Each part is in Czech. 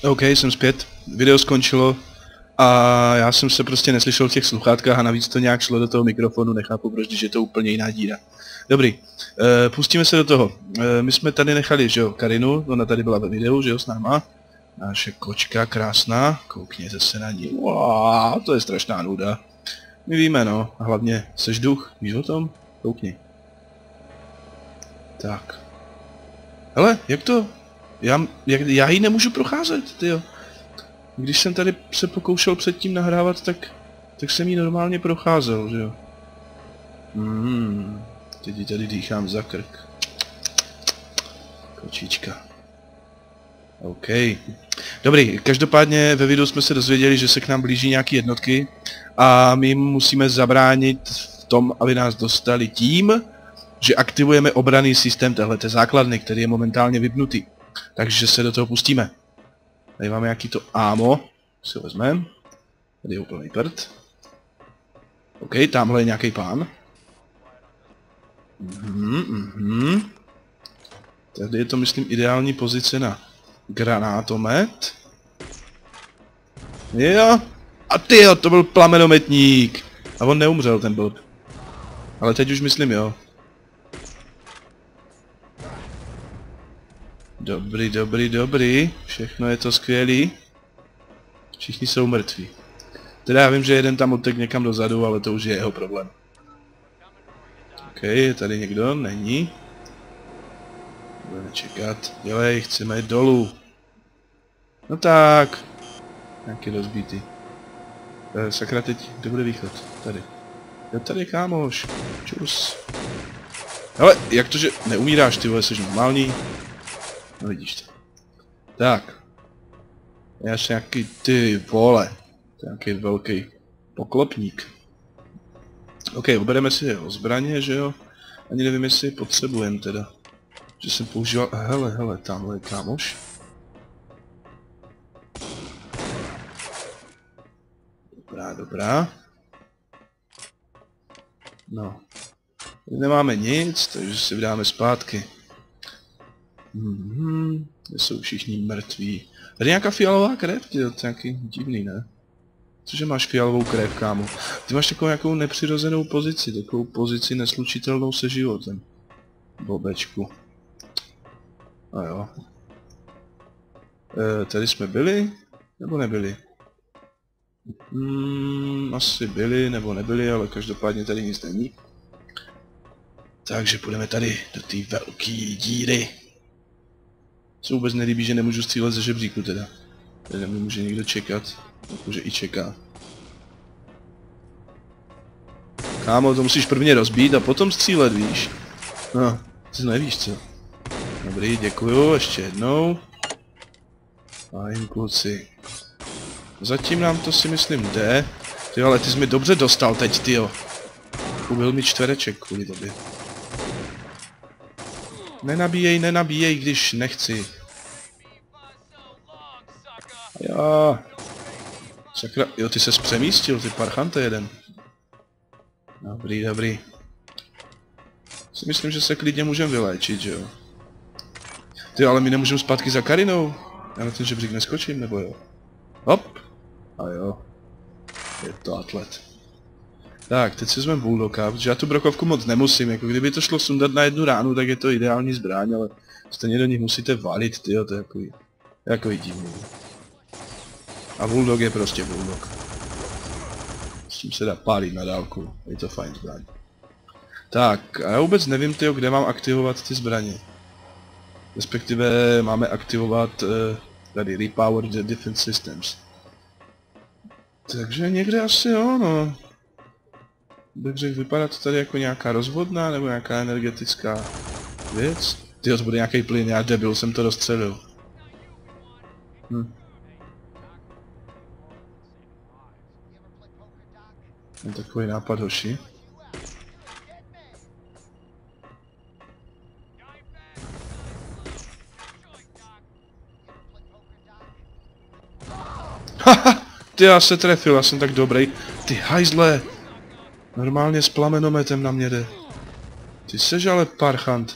OK, jsem zpět. Video skončilo a já jsem se prostě neslyšel v těch sluchátkách a navíc to nějak šlo do toho mikrofonu, nechápu proč, když je to úplně jiná díra. Dobrý, pustíme se do toho. My jsme tady nechali, že jo, Karinu, ona tady byla ve videu, že jo, s náma. Naše kočka krásná, koukněte se na ní. Wow, to je strašná nuda. My víme, no, a hlavně seš duch, víš o tom? Koukni. Tak. Hele, jak to? Já ji nemůžu procházet, tyjo. Když jsem tady se pokoušel předtím nahrávat, tak jsem ji normálně procházel, že jo. Teď ji tady dýchám za krk. Kočička. OK. Dobrý, každopádně ve videu jsme se dozvěděli, že se k nám blíží nějaké jednotky a my musíme zabránit v tom, aby nás dostali tím, že aktivujeme obranný systém téhleté základny, který je momentálně vypnutý. Takže se do toho pustíme. Tady máme nějaký to ámo, si ho vezmeme. Tady je úplný prd. OK, tamhle je nějaký pán. Tady je to, myslím, ideální pozice na granátomet. Jo. A tyjo, to byl plamenometník. A on neumřel, ten blb. Ale teď už myslím, jo. Dobrý. Všechno je to skvělý. Všichni jsou mrtví. Teda já vím, že jeden tam odtek někam dozadu, ale to už je jeho problém. OK, je tady někdo? Není. Budeme čekat. Dělej, chceme jít dolů. No tak. Nějaký rozbítý. Sakra, teď, kde bude východ? Tady. Jo, tady, kámoš. Čus. Hele, jak to, že neumíráš, ty vole, jsi normální? No vidíš to. Tak. Já jsem nějaký, ty vole. To je nějaký velký poklopník. OK, ubereme si jeho zbraně, že jo? Ani nevím, jestli je potřebujeme teda. Že jsem používal, hele, tamhle je kámoš. Dobrá. No. Tady nemáme nic, takže si vydáme zpátky. Kde jsou všichni mrtví. Tady nějaká fialová krev, to je nějaký divný, ne? Cože máš fialovou krev, kámo? Ty máš takovou nějakou nepřirozenou pozici, takovou pozici neslučitelnou se životem. Bobečku. A jo. Tady jsme byli? Nebo nebyli? Asi byli, nebo nebyli, ale každopádně tady nic není. Takže půjdeme tady do té velké díry. Se vůbec nelíbí, že nemůžu střílet ze žebříku teda. Tady mě může někdo čekat, jakože i čeká. Kámo, to musíš prvně rozbít a potom střílet, víš. No, ty nevíš co. Dobrý, děkuju, ještě jednou. Fajn, kluci. Zatím nám to si myslím jde. Ty ale ty jsi mi dobře dostal teď, tyjo. Ubil mi čtvereček kvůli tobě. Nenabíjej, když nechci. Jo. Sakra, jo, ty ses přemístil, ty parchante jeden. Dobrý. Si myslím, že se klidně můžeme vyléčit, že jo. Ty, ale my nemůžeme zpátky za Karinou. Já na ten žebřík neskočím, nebo jo? Hop. A jo. Je to atlet. Tak, teď si vezmeme bulldoga, protože já tu brokovku moc nemusím, jako kdyby to šlo sundat na jednu ránu, tak je to ideální zbraň, ale stejně do nich musíte valit, tyjo, to je takový divný. A bulldog je prostě bulldog. S tím se dá pálit na dálku, je to fajn zbraň. Tak, a já vůbec nevím, tyjo, kde mám aktivovat ty zbraně. Respektive máme aktivovat tady Repower the Defense Systems. Takže někde asi jo, no. Bych řekl, vypadá to tady jako nějaká rozvodná nebo nějaká energetická věc. Tyjo, to bude nějaký plyn, já debil, jsem to rozstřelil. Je takový nápad, hoši. Haha, ty já se trefil, já jsem tak dobrý. Ty hajzle. Normálně s plamenometem na mě jde. Ty seš ale parchant.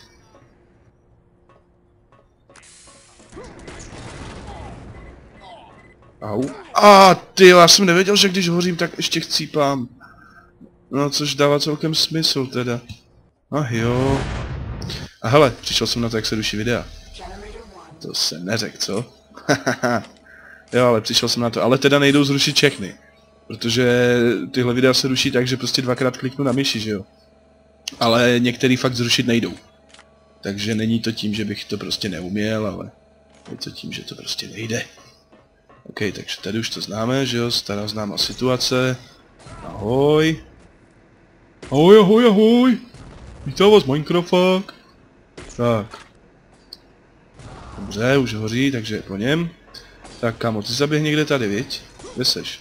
Au. A ty, já jsem nevěděl, že když hořím, tak ještě chcípám. No, což dává celkem smysl teda. Ach jo. A hele, přišel jsem na to, jak se ruší videa. To se neřekl, co? Jo, ale přišel jsem na to. Ale teda nejdou zrušit všechny. Protože tyhle videa se ruší tak, že prostě dvakrát kliknu na myši, že jo? Ale některý fakt zrušit nejdou. Takže není to tím, že bych to prostě neuměl, ale je to tím, že to prostě nejde. OK, takže tady už to známe, že jo? Stará známá situace. Ahoj. Ahoj, ahoj, ahoj. Vítám vás Minecraft. Tak. Dobře, už hoří, takže po něm. Tak kámo, ty zaběh někde tady, viď? Kde seš?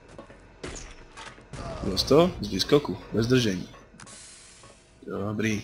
Bylo to? Z výskoku, bez držení. Dobrý.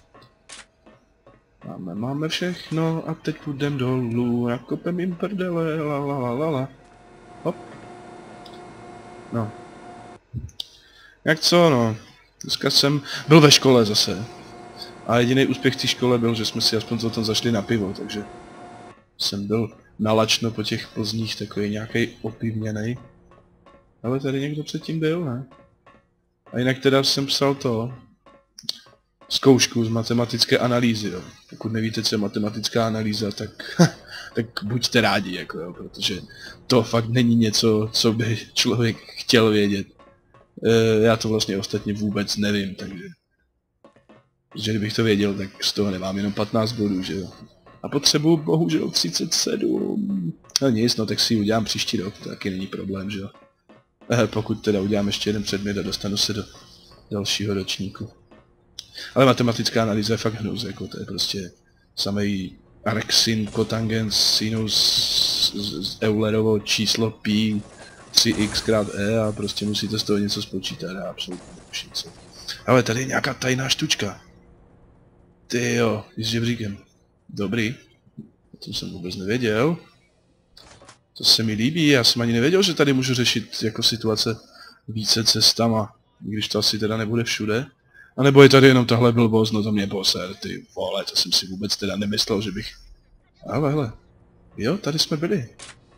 Máme všechno a teď půjdem dolů, nakopem jim prdele, la la la la la. Hop. No. Jak co, no. Dneska jsem byl ve škole zase. A jediný úspěch v té škole byl, že jsme si aspoň potom zašli na pivo, takže jsem byl nalačno po těch Plzních takový nějaký opivněnej. Ale tady někdo předtím byl, ne? A jinak teda jsem psal to zkoušku z matematické analýzy, jo. Pokud nevíte, co je matematická analýza, tak, tak buďte rádi, jako jo, protože to fakt není něco, co by člověk chtěl vědět. Já to vlastně ostatně vůbec nevím, takže kdybych to věděl, tak z toho nemám jenom 15 bodů, že jo. A potřebuji bohužel 37. No nic, no tak si ji udělám příští rok, to taky není problém, že jo. Pokud teda udělám ještě jeden předmět a dostanu se do dalšího ročníku. Ale matematická analýza je fakt hnus, jako to je prostě samej arcsin, kotangens, sinus, Eulerovo číslo pi 3x krát e a prostě musíte z toho něco spočítat a absolutně netuším co. Ale tady je nějaká tajná štučka. Tyjo, s žebříkem. Dobrý. O tom jsem vůbec nevěděl. To se mi líbí, já jsem ani nevěděl, že tady můžu řešit jako situace více cestama. Když to asi teda nebude všude. A nebo je tady jenom tahle blbost, no to mě poser, ty vole, to jsem si vůbec teda nemyslel, že bych... Ale hele, jo, tady jsme byli.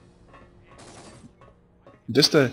Kde jste?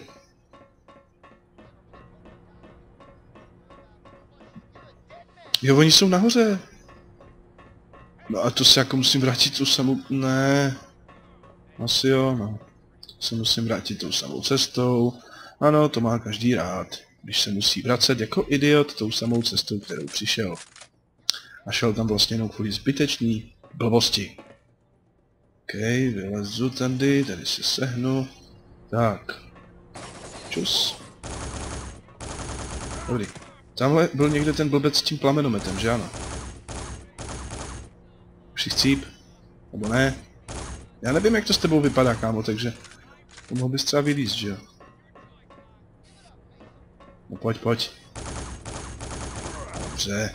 Jo, oni jsou nahoře. No a to se jako musím vrátit tou samou... Ne. Asi jo, no. Se musím vrátit tou samou cestou. Ano, to má každý rád. Když se musí vracet jako idiot tou samou cestou, kterou přišel. A šel tam vlastně jenom kvůli zbytečný blbosti. OK, vylezu tady si sehnu. Tak. Čus. Dobrý. Tamhle byl někde ten blbec s tím plamenometem, že ano? Už si chcíp? Nebo ne? Já nevím, jak to s tebou vypadá, kámo, takže... To mohl bys třeba vylízt, že jo? No pojď, pojď. Dobře.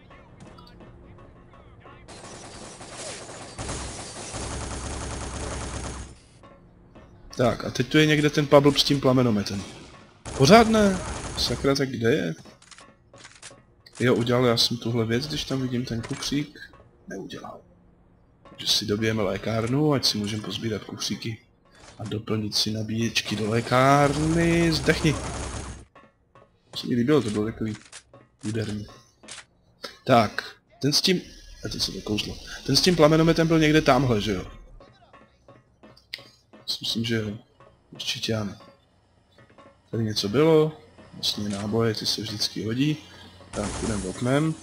Tak, a teď tu je někde ten Pablo s tím plamenometem. Pořád ne. Sakra, tak kde je? Jo, udělal já jsem tuhle věc, když tam vidím ten kufřík. Neudělal. Takže si dobijeme lékárnu, ať si můžeme pozbírat kufříky. A doplnit si nabíječky do lékárny. Zdechni. To se mi líbilo, to bylo takový úderný. Tak, ten s tím... A teď se to kouzlo. Ten s tím plamenometem byl někde tamhle, že jo? Myslím, že jo. Určitě ano. Tady něco bylo. Vlastně náboje, ty se vždycky hodí. Tak, půjdeme oknem.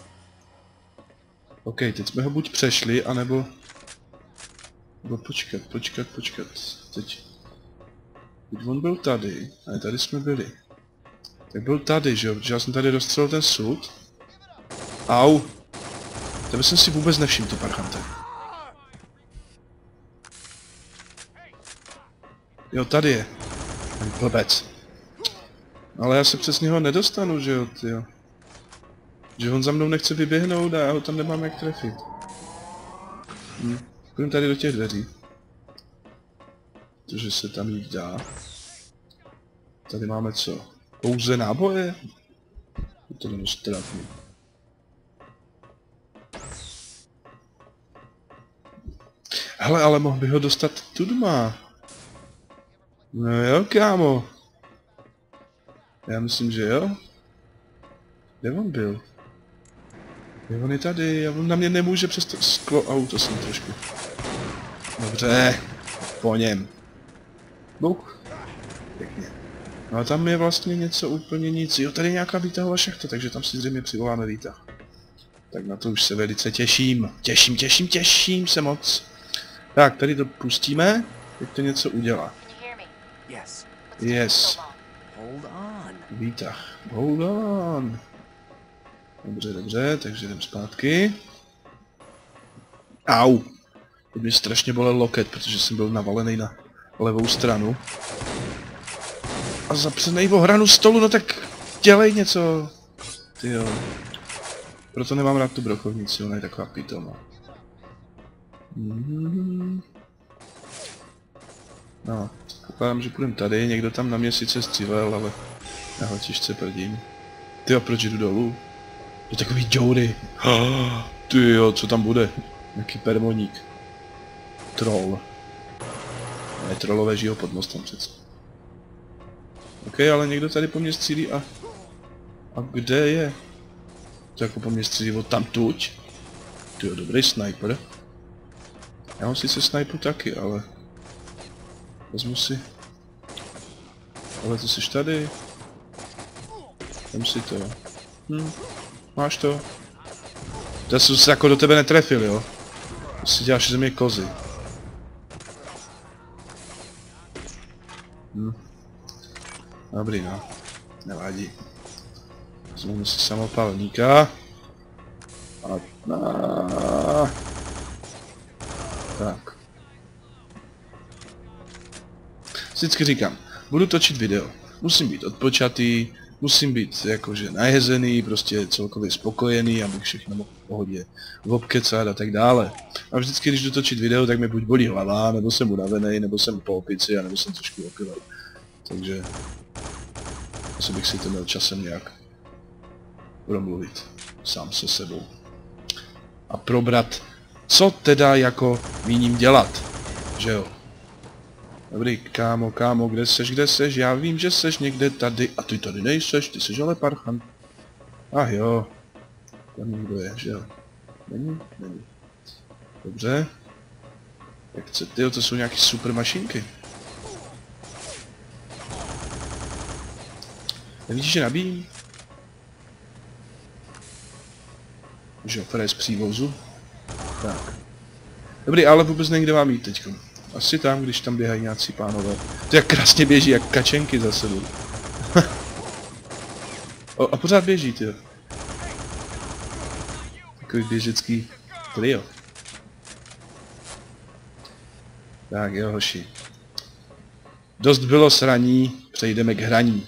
OK, teď jsme ho buď přešli, anebo... Nebo počkat. Teď on byl tady. Ne, tady jsme byli. Tak byl tady, že jo? Protože já jsem tady rozstřelil ten sud. Au! Tebe jsem si vůbec nevšiml, to parchante. Jo, tady je. Ten blbec. Ale já se přes něho nedostanu, že jo, tyjo. Že on za mnou nechce vyběhnout a já ho tam nemám jak trefit. Půjdem tady do těch dveří. Protože se tam jít dá. Tady máme co? Pouze náboje? To je dost trapný. Hele, ale mohl bych ho dostat tu doma. No jo, kámo. Já myslím, že jo. Kde on byl? On je tady, a on na mě nemůže přes to sklo auto jsem trošku. Dobře, po něm. Buk. Pěkně. No a tam je vlastně něco úplně nic. Jo, tady je nějaká výtahová šachta, takže tam si zřejmě přivoláme výtah. Tak na to už se velice těším. Těším se moc. Tak, tady to pustíme, teď to něco udělá. Yes. Výtah. Hold on. Dobře, takže jdem zpátky. Au. To mě strašně bolel loket, protože jsem byl navalený na levou stranu. A zapřenej o hranu stolu, no tak dělej něco. Tyjo. Proto nemám rád tu brochovnici, ona je taková pitomá. No, pokládám, že půjdem tady, někdo tam na mě sice střílel, ale já ho těžce prdím. Tyjo, proč jdu dolů? To takový Jory. Tyjo, co tam bude? Nějaký permoník. Troll. Ne, trollové žijou pod mostem přece. OK, ale někdo tady po mně střílí a kde je? To jako po mně střílí od tamtuť? Tyjo, dobrý sniper. Já mám sice sniper taky, ale... Vezmu si... Ale ty jsi tady. Vem si to. Máš to. To jsem se jako do tebe netrefil, jo? To si děláš ze mě kozy. Dobrý, no. Nevadí. Vezmu si samopalníka. Tak. Vždycky říkám, budu točit video. Musím být odpočatý, musím být jakože najezený, prostě celkově spokojený, abych všechno mohl v pohodě obkecat a tak dále. A vždycky, když jdu točit video, tak mi buď bolí hlava, nebo jsem unavený, nebo jsem po opici, a nebo jsem trošku opilej. Takže... asi bych si to měl časem nějak promluvit sám se sebou. A probrat, co teda jako míním dělat, že jo? Dobrý, kámo, kde seš, já vím, že seš někde tady, a ty tady nejseš, ty seš ale parchant. Ach jo, tam někdo je, že jo? Není? Dobře. Jak chce, tyjo, to jsou nějaký super mašinky. Nevidíš, že nabíjím? Že jo, z přívozu. Tak. Dobrý, ale vůbec nevím, kde mám jít teďko. Asi tam, když tam běhají nějací pánové. To jak krásně běží, jak kačenky za sebou. A pořád běží, tyjo. Takový běžecký trio. Tak jo, hoši. Dost bylo sraní, přejdeme k hraní.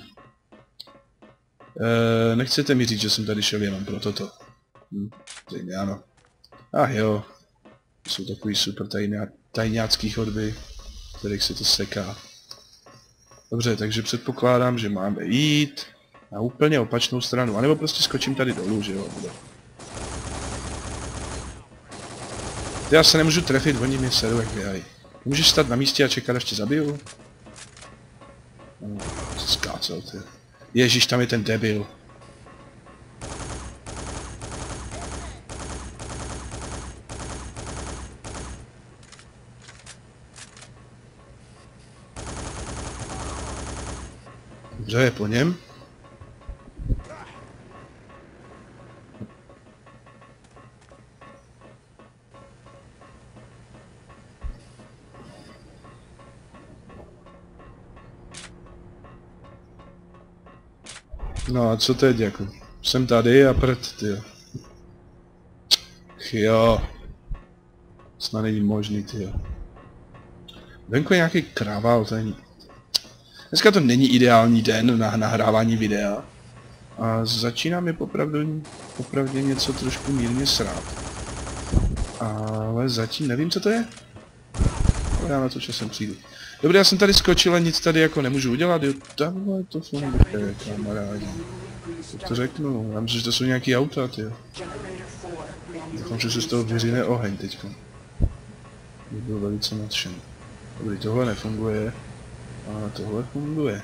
Nechcete mi říct, že jsem tady šel jenom pro toto. Zřejmě ano. Ach jo. To jsou takový super tajňácký chodby, kterých se to seká. Dobře, takže předpokládám, že máme jít na úplně opačnou stranu. A nebo prostě skočím tady dolů, že jo? Já se nemůžu trefit, oni mě serou jak běhají. Můžeš stát na místě a čekat, až tě zabiju? Co skácel, ty. Ježíš, tam je ten debil. Dobře, je po něm. No a co teď jako? Jsem tady a prd, tyjo. Jo. Snad není možný, tyjo. Venku je nějaký kravál, to není... Dneska to není ideální den na nahrávání videa. A začíná mi popravdě něco trošku mírně srát. Ale zatím nevím, co to je. Já na to časem přijdu. Dobře, já jsem tady skočil a nic tady jako nemůžu udělat. Jo, tamhle to funguje, kamarádi. Tak to řeknu, já myslím, že to jsou nějaký auta, tyjo. Doufám, že se z toho vyřine oheň teďko. Bych byl velice nadšen. Dobrý, tohle nefunguje. A tohle funguje.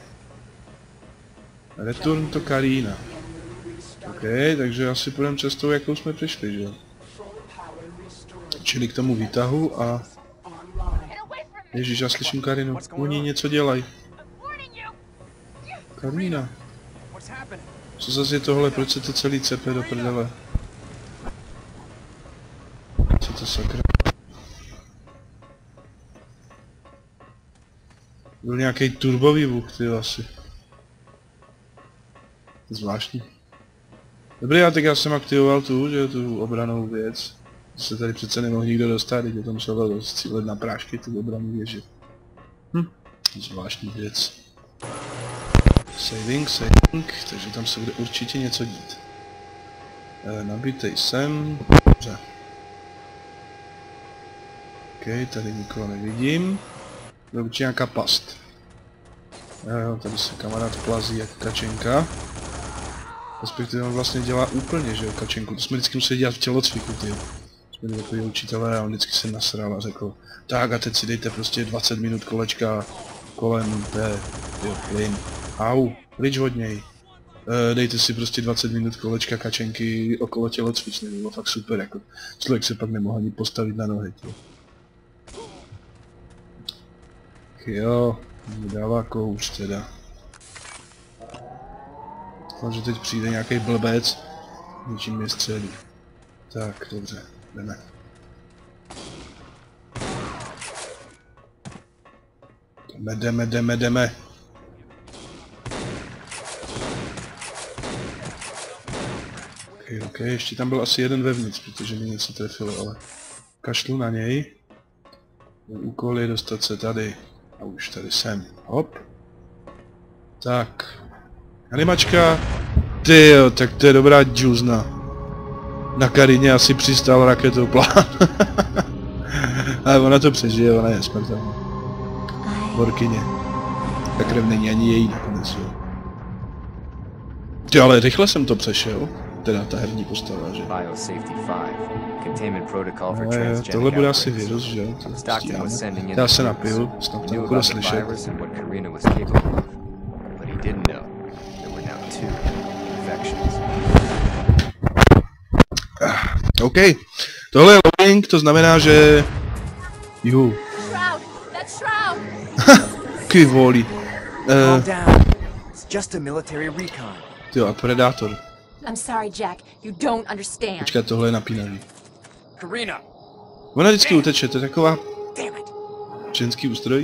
Return to Karina. OK, takže asi půjdeme cestou, jakou jsme přišli, že jo? Čili k tomu výtahu a... Ježíš, já slyším Karinu. Oni něco dělají. Karina. Co zase je tohle? Proč se to celý cepe do prdele? Co to sakra? Byl nějaký turbovývuk, ty asi. Zvláštní. Dobrý, a tak já jsem aktivoval tu obranou věc. Se tady přece nemohl nikdo dostat, když je to musel střílet na prášky, tu obranu věži. Zvláštní věc. Saving, takže tam se bude určitě něco dít. Nabitej sem. Dobře. OK, tady nikoho nevidím. To určitě nějaká past. Jo, tady se kamarád plazí jak kačenka. Respektive on vlastně dělá úplně, že jo, kačenku. To jsme vždycky museli dělat v tělocviku, ty. Jsme měli takový učitelé a on vždycky se nasral a řekl, tak a teď si dejte prostě 20 minut kolečka kolem té, jo, plyn. Au, pryč od něj. Dejte si prostě 20 minut kolečka kačenky okolo tělocvičny, bylo fakt super, jako člověk se pak nemohl ani postavit na nohy, tě. Jo, dává kouč teda. Takže teď přijde nějaký blbec, něčím mě střelí. Tak, dobře, jdeme. Jdeme. OK, ještě tam byl asi jeden vevnitř, protože mi něco trefilo, ale kašlu na něj. Úkol je dostat se tady. A už tady jsem. Hop. Tak. Animačka. Tyjo, tak to je dobrá džuzna. Na Karině asi přistál raketoplán. Ale ona to přežije, ona je smrtelná. Borkyně. Ta krev není ani její nakonec, jo. Ty, ale rychle jsem to přešel. Teda ta herní postava, že? Jo, tohle bude asi virus, že jo? Já se napiju, snad to nebudu slyšet. OK, tohle je loading, to znamená, že... Juhu. Kivoli. Jo, a Predátor. I'm sorry, Jack. You don't understand. Počkat, tohle je napínavý. Ona vždycky uteče, to je taková... ženský ústroj.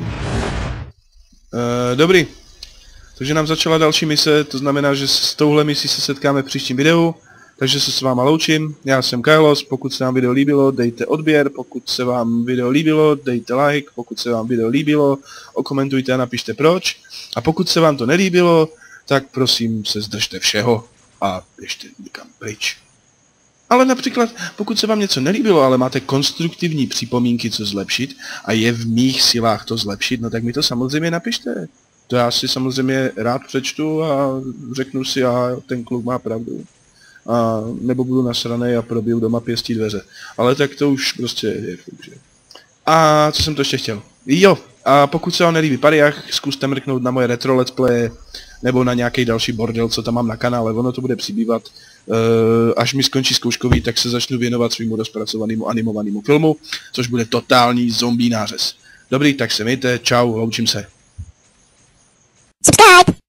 Dobrý. Takže nám začala další mise, to znamená, že s touhle misí se setkáme v příštím videu. Takže se s váma loučím, já jsem Kailos, pokud se vám video líbilo, dejte odběr, pokud se vám video líbilo, dejte like, pokud se vám video líbilo, okomentujte a napište proč. A pokud se vám to nelíbilo, tak prosím se zdržte všeho a běžte někam pryč. Ale například, pokud se vám něco nelíbilo, ale máte konstruktivní připomínky, co zlepšit, a je v mých silách to zlepšit, no tak mi to samozřejmě napište. To já si samozřejmě rád přečtu a řeknu si, a ten kluk má pravdu. A nebo budu nasranej a probiju doma pěstí dveře. Ale tak to už prostě je fakt, že. A co jsem to ještě chtěl? Jo, a pokud se vám nelíbí Pariach, zkuste mrknout na moje retro let's play, nebo na nějaký další bordel, co tam mám na kanále, ono to bude přibývat. Až mi skončí zkouškový, tak se začnu věnovat svýmu rozpracovanému animovanému filmu, což bude totální zombie nářez. Dobrý, tak se mějte, čau, loučím se. Subscribe!